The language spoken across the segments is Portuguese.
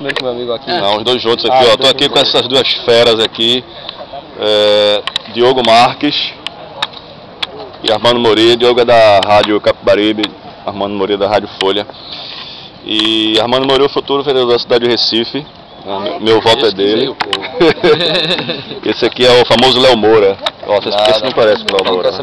primeiro com meu amigo aqui. Não, os dois juntos aqui, ó. Tô aqui com essas duas feras aqui. Diogo Marques e Armando Moreira. Diogo é da Rádio Capibaribe, Armando Moreira da Rádio Folha. E Armando Moreira é o futuro vereador da cidade de Recife. Meu voto é dele. Esse aqui é o famoso Léo Moura. Ó, esse não parece com o Léo Moura.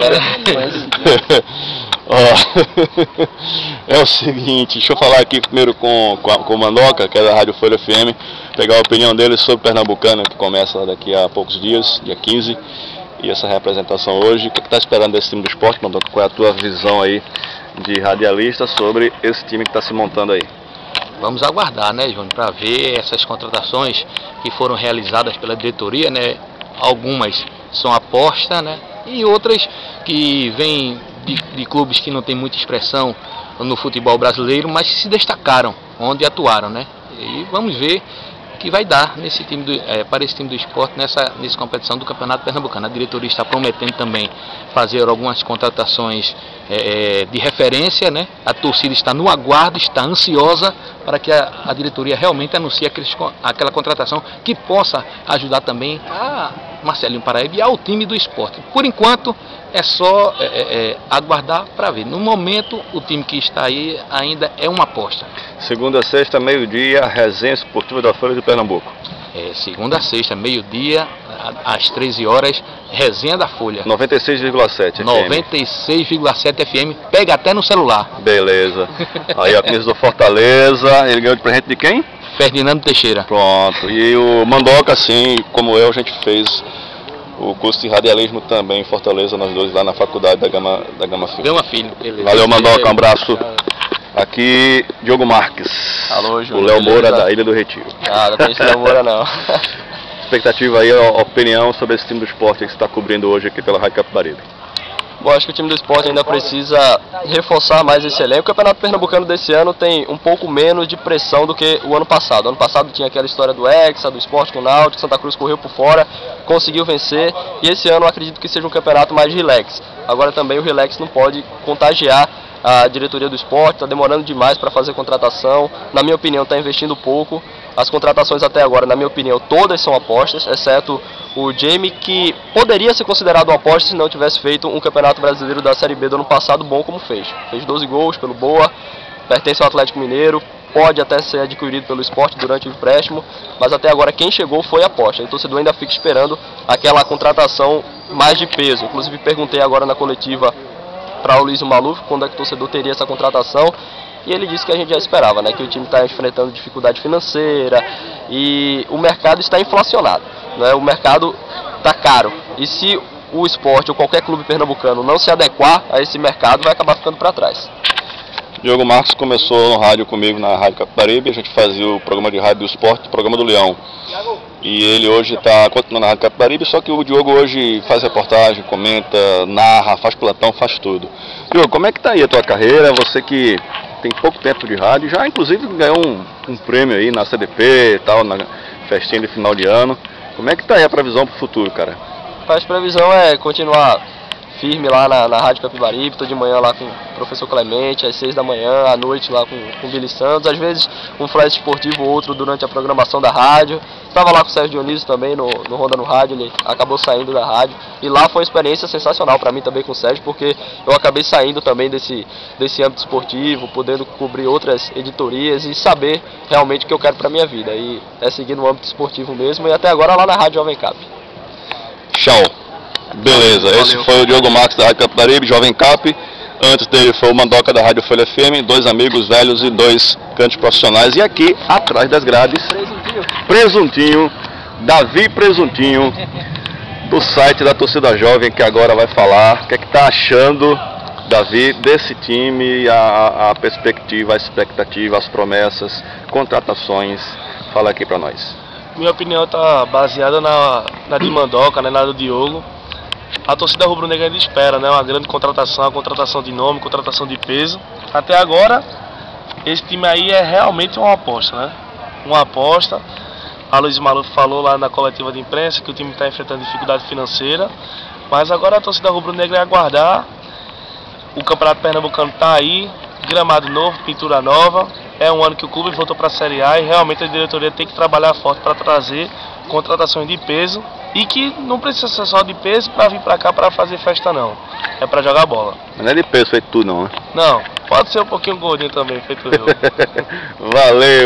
É o seguinte, deixa eu falar aqui primeiro com o Mandoca, que é da Rádio Folha FM, pegar a opinião dele sobre Pernambucana, que começa daqui a poucos dias, dia 15, e essa representação hoje. O que está esperando desse time do esporte, Mandoca? Qual é a tua visão aí de radialista sobre esse time que está se montando aí? Vamos aguardar, né, Júnior, para ver essas contratações que foram realizadas pela diretoria, né? Algumas são aposta, né? E outras que vêm de clubes que não tem muita expressão no futebol brasileiro, mas que se destacaram, onde atuaram, né? E vamos ver o que vai dar nesse time para esse time do esporte nessa competição do Campeonato Pernambucano. A diretoria está prometendo também fazer algumas contratações de referência, né? A torcida está no aguardo, está ansiosa para que a diretoria realmente anuncie aquela contratação que possa ajudar também a Marcelinho Paraíba e ao time do esporte. Por enquanto é só aguardar para ver. No momento o time que está aí ainda é uma aposta. Segunda a sexta, meio-dia, Resenha Esportiva da Folha de Pernambuco. Segunda a sexta, meio-dia, às 13 horas, Resenha da Folha. 96,7 FM. 96,7 FM, pega até no celular. Beleza. Aí a camisa do Fortaleza, ele ganhou de presente de quem? Ferdinando Teixeira. Pronto. E o Mandoca, assim como eu, a gente fez o curso de radialismo também em Fortaleza, nós dois lá na faculdade da Gama Filho. Gama Filho, beleza. Valeu, Mandoca, um abraço. Aqui, Diogo Marques. Alô, Júnior. O Léo Moura da Ilha do Retiro. Não tem esse Léo Moura não. Expectativa aí, a opinião sobre esse time do esporte que você está cobrindo hoje aqui pela Rádio Capibaribe. Bom, acho que o time do esporte ainda precisa reforçar mais esse elenco. O Campeonato Pernambucano desse ano tem um pouco menos de pressão do que o ano passado. Ano passado tinha aquela história do Hexa, do Esporte com o Náutico, Santa Cruz correu por fora, conseguiu vencer. E esse ano eu acredito que seja um campeonato mais relax. Agora também o relax não pode contagiar a diretoria do esporte, está demorando demais para fazer contratação. Na minha opinião, está investindo pouco. As contratações até agora, na minha opinião, todas são apostas, exceto o Jamie, que poderia ser considerado uma aposta se não tivesse feito um campeonato brasileiro da Série B do ano passado bom como fez. Fez 12 gols pelo Boa, pertence ao Atlético Mineiro, pode até ser adquirido pelo esporte durante o empréstimo, mas até agora quem chegou foi aposta. E o torcedor ainda fica esperando aquela contratação mais de peso. Inclusive perguntei agora na coletiva para o Luiz Maluf quando é que o torcedor teria essa contratação, e ele disse que a gente já esperava, né, que o time está enfrentando dificuldade financeira e o mercado está inflacionado, né, o mercado está caro, e se o esporte ou qualquer clube pernambucano não se adequar a esse mercado, vai acabar ficando para trás. Diogo Marques começou no rádio comigo na Rádio Capibaribe, a gente fazia o programa de rádio do esporte, o programa do Leão. E ele hoje está continuando na Rádio Capibaribe, só que o Diogo hoje faz reportagem, comenta, narra, faz plantão, faz tudo. Diogo, como é que está aí a tua carreira? Você que tem pouco tempo de rádio, já inclusive ganhou um prêmio aí na CDP e tal, na festinha de final de ano. Como é que está aí a previsão para o futuro, cara? A previsão é continuar firme lá na Rádio Capibaribe, tô de manhã lá com o professor Clemente, às 6 da manhã, à noite lá com o Billy Santos, às vezes um flash esportivo ou outro durante a programação da rádio. Estava lá com o Sérgio Dionísio também no Ronda no Rádio, ele acabou saindo da rádio, e lá foi uma experiência sensacional para mim também com o Sérgio, porque eu acabei saindo também desse âmbito esportivo, podendo cobrir outras editorias e saber realmente o que eu quero para minha vida, e é seguir no âmbito esportivo mesmo, e até agora lá na Rádio Jovem Cap. Tchau. Beleza, esse foi o Diogo Marques da Rádio Capibaribe, Jovem Cap. Antes dele foi o Mandoca da Rádio Folha FM, dois amigos velhos e dois cantos profissionais. E aqui, atrás das grades, Presuntinho, Davi Presuntinho, do site da Torcida Jovem, que agora vai falar o que é que está achando, Davi, desse time, a perspectiva, a expectativa, as promessas, contratações. Fala aqui para nós. Minha opinião está baseada na de Mandoca, né, na do Diogo. A torcida rubro-negra ainda espera, né, uma grande contratação, uma contratação de nome, contratação de peso. Até agora, esse time aí é realmente uma aposta, né? Uma aposta. A Luiz Maluf falou lá na coletiva de imprensa que o time está enfrentando dificuldade financeira, mas agora a torcida rubro-negra é aguardar. O Campeonato Pernambucano está aí, gramado novo, pintura nova, É um ano que o clube voltou para a Série A e realmente a diretoria tem que trabalhar forte para trazer contratações de peso e que não precisa ser só de peso para vir para cá para fazer festa não. É para jogar bola. Mas não é de peso feito tudo não, né? Não, pode ser um pouquinho gordinho também, feito eu. Valeu!